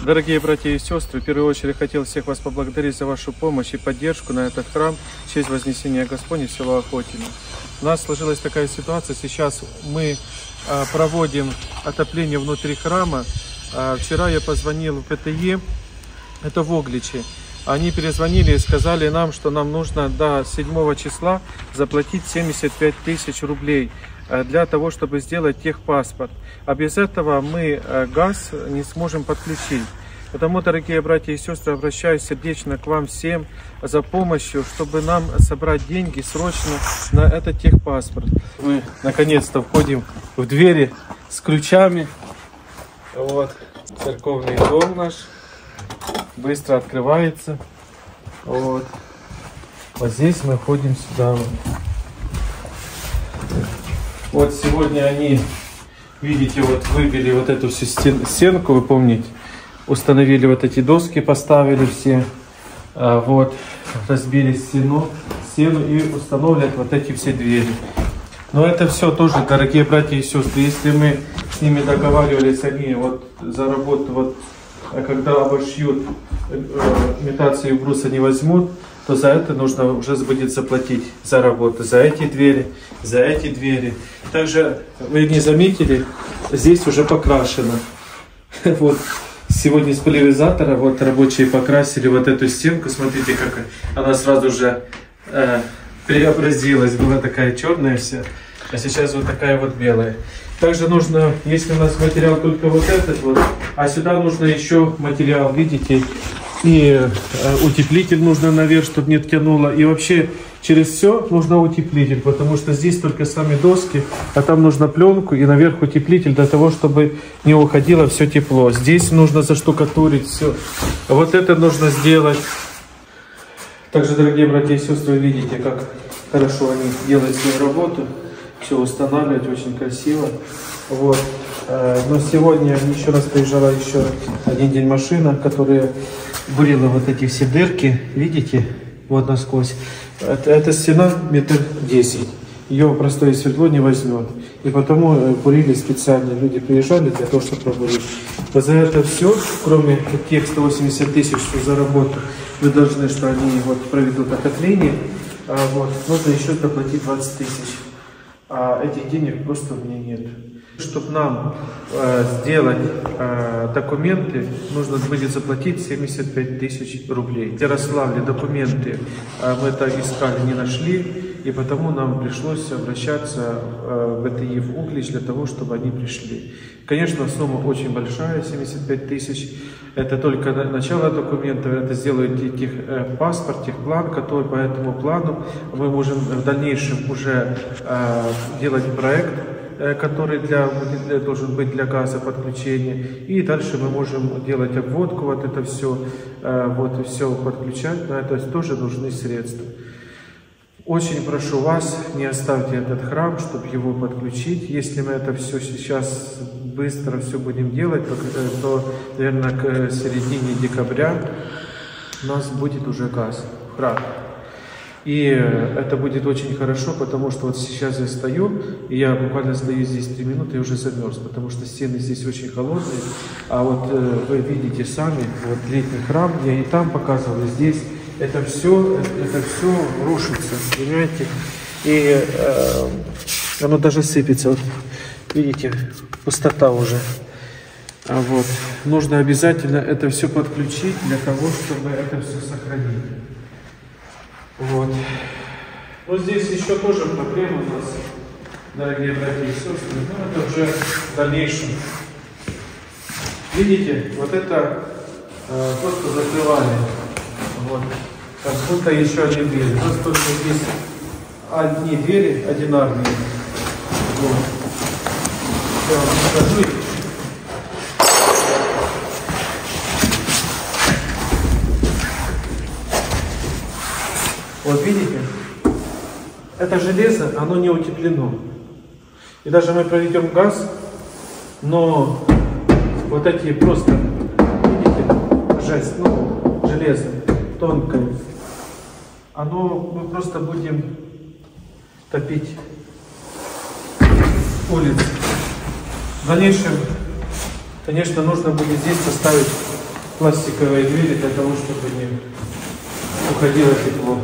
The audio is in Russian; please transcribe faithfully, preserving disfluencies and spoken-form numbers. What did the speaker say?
Дорогие братья и сестры, в первую очередь хотел всех вас поблагодарить за вашу помощь и поддержку на этот храм в честь Вознесения Господня в село Охотино. У нас сложилась такая ситуация, сейчас мы а, проводим отопление внутри храма. А, вчера я позвонил в ПТЕ, это в Угличе. Они перезвонили и сказали нам, что нам нужно до седьмого числа заплатить семьдесят пять тысяч рублей для того, чтобы сделать техпаспорт. А без этого мы газ не сможем подключить. Потому, дорогие братья и сестры, обращаюсь сердечно к вам всем за помощью, чтобы нам собрать деньги срочно на этот техпаспорт. Мы наконец-то входим в двери с ключами. Вот церковный дом наш. Быстро открывается. Вот. Вот здесь мы ходим сюда. Вот сегодня они, видите, вот выбили вот эту всю стен, стенку, вы помните, установили вот эти доски, поставили все, а, вот, разбили стену, стену и установят вот эти все двери. Но это все тоже, дорогие братья и сестры, если мы с ними договаривались, они вот за работу, вот, когда обошьют, э, имитацию бруса не возьмут, то за это нужно уже будет заплатить за работу, за эти двери, за эти двери. Также вы не заметили, здесь уже покрашено. Вот сегодня с пульверизатора вот рабочие покрасили вот эту стенку. Смотрите, как она сразу же э, преобразилась. Была такая черная вся, а сейчас вот такая вот белая. Также нужно, если у нас материал только вот этот вот, а сюда нужно еще материал, видите, и э, утеплитель нужно наверх, чтобы не тянуло. И вообще через все нужно утеплитель, потому что здесь только сами доски, а там нужно пленку и наверх утеплитель для того, чтобы не уходило все тепло. Здесь нужно заштукатурить все. Вот это нужно сделать. Также, дорогие братья и сестры, видите, как хорошо они делают свою работу. Все устанавливать очень красиво. Вот. Но сегодня еще раз приезжала еще один день машина, которая бурила вот эти все дырки. Видите? Вот насквозь. Это, эта стена метр десять. Ее простое свердло не возьмет. И потому бурили специально. Люди приезжали для того, чтобы пробурить. Вот за это все, кроме тех ста восьмидесяти тысяч, что за работу, вы должны, что они вот проведут отопление. А вот, нужно еще доплатить двадцать тысяч. А этих денег просто у меня нет. Чтобы нам э, сделать э, документы, нужно будет заплатить семьдесят пять тысяч рублей. В Ярославле документы э, мы так искали, не нашли, и потому нам пришлось обращаться э, в БТИ в Углич для того, чтобы они пришли. Конечно, сумма очень большая, семьдесят пять тысяч. Это только начало документов, это сделают тех, э, паспорт, техплан, который по этому плану мы можем в дальнейшем уже э, делать проект, э, который для, для, должен быть для газа подключения. И дальше мы можем делать обводку, вот это все, э, вот все подключать, на это тоже нужны средства. Очень прошу вас, не оставьте этот храм, чтобы его подключить. Если мы это все сейчас быстро все будем делать, то, то наверное, к середине декабря у нас будет уже газ в храме. И это будет очень хорошо, потому что вот сейчас я стою, и я буквально стою здесь три минуты и уже замерз, потому что стены здесь очень холодные. А вот вы видите сами, вот летний храм, я и там показывал, и здесь. Это все, это все рушится, понимаете? И э, оно даже сыпется. Вот, видите, пустота уже. А вот нужно обязательно это все подключить для того, чтобы это все сохранить. Вот. Но здесь еще тоже проблема у нас, дорогие братья и сестры. Но это уже в дальнейшем. Видите, вот это э, просто закрывали. Вот. Как будто еще одни двери. Просто только здесь одни двери одинарные. Вот. Я вам покажу. Вот видите? Это железо, оно не утеплено. И даже мы проведем газ, но вот эти просто, видите, жесть, ну, железо тонкое, оно, мы просто будем топить улицы. В дальнейшем, конечно, нужно будет здесь поставить пластиковые двери для того, чтобы не уходило тепло.